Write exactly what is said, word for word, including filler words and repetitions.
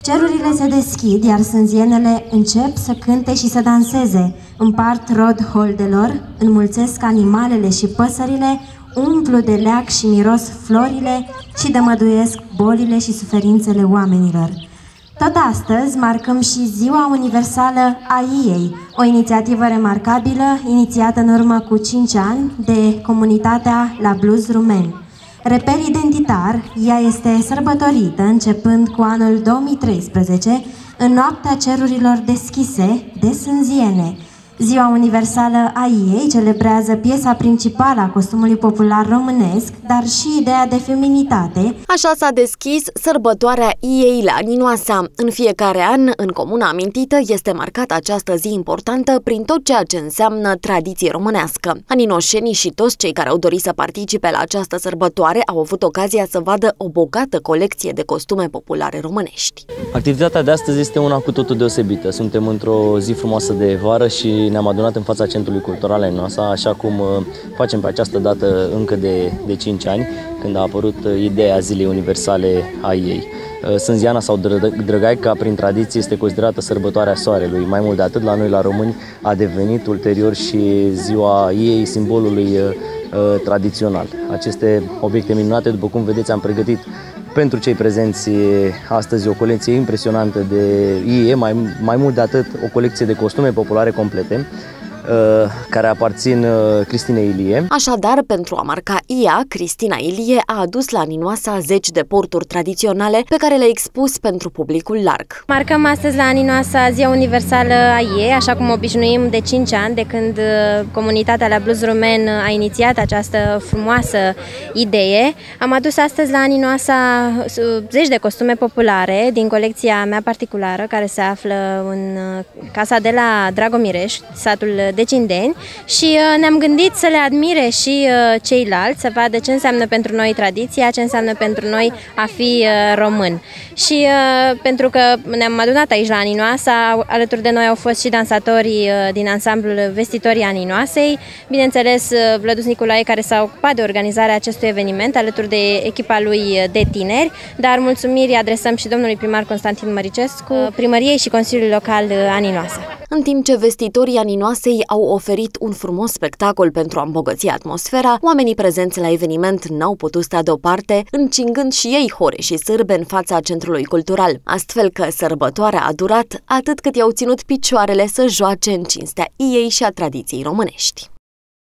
Cerurile se deschid, iar sânzienele încep să cânte și să danseze, împart rod holdelor, înmulțesc animalele și păsările, umplu de leac și miros florile și dămăduiesc bolile și suferințele oamenilor. Tot astăzi marcăm și Ziua Universală a I E I, o inițiativă remarcabilă inițiată în urmă cu cinci ani de comunitatea La Blues Rumen. Reper identitar, ea este sărbătorită începând cu anul două mii treisprezece, în noaptea cerurilor deschise de sânziene. Ziua Universală a I E I celebrează piesa principală a costumului popular românesc, dar și ideea de feminitate. Așa s-a deschis sărbătoarea I E I la Aninoasa. În fiecare an, în comuna amintită, este marcată această zi importantă prin tot ceea ce înseamnă tradiție românească. Aninoșenii și toți cei care au dorit să participe la această sărbătoare au avut ocazia să vadă o bogată colecție de costume populare românești. Activitatea de astăzi este una cu totul deosebită. Suntem într-o zi frumoasă de vară și ne-am adunat în fața Centrului Cultural Aninoasa, așa cum facem pe această dată încă de, de cinci ani, când a apărut ideea Zilei Universale a I E I. Sânziana sau Drăgaica, prin tradiție, este considerată sărbătoarea soarelui. Mai mult de atât, la noi, la români, a devenit ulterior și ziua I E I, simbolului uh, tradițional. Aceste obiecte minunate, după cum vedeți, am pregătit pentru cei prezenți astăzi o colecție impresionantă de I E I, mai, mai mult de atât o colecție de costume populare complete, care aparțin Cristinei Ilie. Așadar, pentru a marca ea, Cristina Ilie a adus la Aninoasa zeci de porturi tradiționale pe care le-a expus pentru publicul larg. Marcăm astăzi la Aninoasa Ziua Universală a I E I, așa cum obișnuim de cinci ani, de când comunitatea La Blues Rumen a inițiat această frumoasă idee. Am adus astăzi la Aninoasa zeci de costume populare din colecția mea particulară, care se află în casa de la Dragomireș, satul Decindeni, și ne-am gândit să le admire și ceilalți, să vadă ce înseamnă pentru noi tradiția, ce înseamnă pentru noi a fi român. Și pentru că ne-am adunat aici la Aninoasa, alături de noi au fost și dansatorii din ansamblul Vestitorii Aninoasei, bineînțeles Vlădus Nicolae, care s-a ocupat de organizarea acestui eveniment alături de echipa lui de tineri, dar mulțumiri adresăm și domnului primar Constantin Măricescu, primăriei și Consiliului Local Aninoasa. În timp ce vestitorii Aninoasei au oferit un frumos spectacol pentru a îmbogăți atmosfera, oamenii prezenți la eveniment n-au putut sta deoparte, încingând și ei hore și sârbe în fața Centrului Cultural, astfel că sărbătoarea a durat atât cât i-au ținut picioarele să joace în cinstea I E I și a tradiției românești.